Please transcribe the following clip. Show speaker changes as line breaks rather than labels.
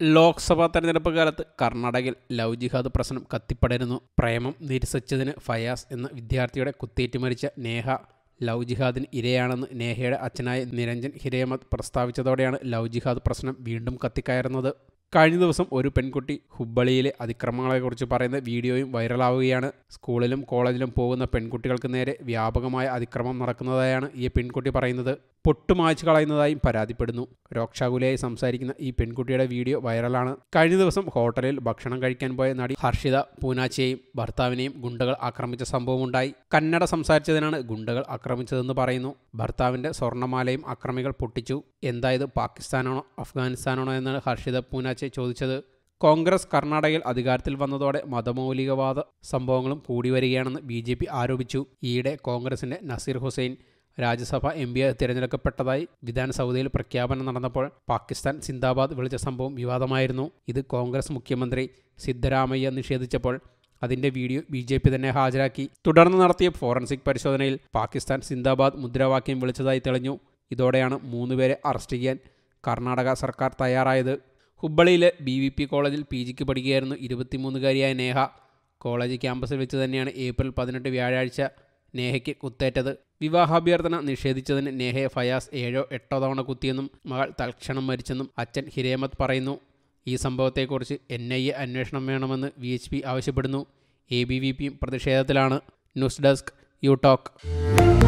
ലോക്സഭാ തെരഞ്ഞെടുപ്പ് കാലത്ത് കർണാടകയിൽ ലവ് ജിഹാദ് പ്രശ്നം കത്തിപ്പടരുന്നു. പ്രേമം നിരസിച്ചതിന് ഫയാസ് എന്ന വിദ്യാർത്ഥിയുടെ കുത്തേറ്റ് മരിച്ച നേഹ ലവ് ജിഹാദിന് ഇരയാണെന്ന് നേഹയുടെ അച്ഛനായ നിരഞ്ജൻ ഹിരേമത് പ്രസ്താവിച്ചതോടെയാണ് ലവ് ജിഹാദ് പ്രശ്നം വീണ്ടും കത്തിക്കയറുന്നത്. കഴിഞ്ഞ ദിവസം ഒരു പെൺകുട്ടി ഹുബ്ബളിയിലെ അതിക്രമങ്ങളെക്കുറിച്ച് പറയുന്ന വീഡിയോയും വൈറലാവുകയാണ്. സ്കൂളിലും കോളേജിലും പോകുന്ന പെൺകുട്ടികൾക്ക് നേരെ വ്യാപകമായ അതിക്രമം നടക്കുന്നതായാണ് ഈ പെൺകുട്ടി പറയുന്നത്. പൊട്ടുമായ്ച്ചു കളയുന്നതായും പരാതിപ്പെടുന്നു. രോക്ഷാകുലയായി സംസാരിക്കുന്ന ഈ പെൺകുട്ടിയുടെ വീഡിയോ വൈറലാണ്. കഴിഞ്ഞ ദിവസം ഹോട്ടലിൽ ഭക്ഷണം കഴിക്കാൻ പോയ നടി ഹർഷിത പൂനാച്ചയെയും ഭർത്താവിനെയും ഗുണ്ടകൾ ആക്രമിച്ച സംഭവമുണ്ടായി. കന്നഡ സംസാരിച്ചതിനാണ് ഗുണ്ടകൾ ആക്രമിച്ചതെന്ന് പറയുന്നു. ഭർത്താവിന്റെ സ്വർണ്ണമാലയും അക്രമികൾ പൊട്ടിച്ചു. എന്തായത് പാകിസ്ഥാനാണോ അഫ്ഗാനിസ്ഥാനാണോ എന്നാണ് ഹർഷിത പൂനാച്ച ചോദിച്ചത്. കോൺഗ്രസ് കർണാടകയിൽ അധികാരത്തിൽ വന്നതോടെ മതമൗലികവാദ സംഭവങ്ങളും കൂടി വരികയാണെന്ന് BJP ആരോപിച്ചു. ഈയിടെ കോൺഗ്രസിന്റെ നസീർ ഹുസൈൻ രാജ്യസഭ MP തിരഞ്ഞെടുക്കപ്പെട്ടതായി വിധാൻസൗദയിൽ പ്രഖ്യാപനം നടന്നപ്പോൾ പാകിസ്ഥാൻ സിന്ദാബാദ് വിളിച്ച സംഭവം വിവാദമായിരുന്നു. ഇത് കോൺഗ്രസ് മുഖ്യമന്ത്രി സിദ്ധരാമയ്യ നിഷേധിച്ചപ്പോൾ അതിൻ്റെ വീഡിയോ BJP തന്നെ ഹാജരാക്കി. തുടർന്ന് നടത്തിയ ഫോറൻസിക് പരിശോധനയിൽ പാകിസ്ഥാൻ സിന്ദാബാദ് മുദ്രാവാക്യം വിളിച്ചതായി തെളിഞ്ഞു. ഇതോടെയാണ് 3 പേരെ അറസ്റ്റ് ചെയ്യാൻ കർണാടക സർക്കാർ തയ്യാറായത്. ഹുബ്ബളിയിലെ BVP കോളേജിൽ PGക്ക് പഠിക്കുകയായിരുന്നു 23-കാരിയായ നേഹ. കോളേജ് ക്യാമ്പസിൽ വെച്ച് തന്നെയാണ് ഏപ്രിൽ 18 വ്യാഴാഴ്ച നേഹയ്ക്ക് കുത്തേറ്റത്. വിവാഹാഭ്യർത്ഥന നിഷേധിച്ചതിന് നേഹയെ ഫയാസ് 7-8 തവണ കുത്തിയെന്നും മകൾ തൽക്ഷണം മരിച്ചെന്നും അച്ഛൻ ഹിരേമത് പറയുന്നു. ഈ സംഭവത്തെക്കുറിച്ച് NIA അന്വേഷണം വേണമെന്ന് VHP ആവശ്യപ്പെടുന്നു. ABVPയും പ്രതിഷേധത്തിലാണ്. News desk U talk.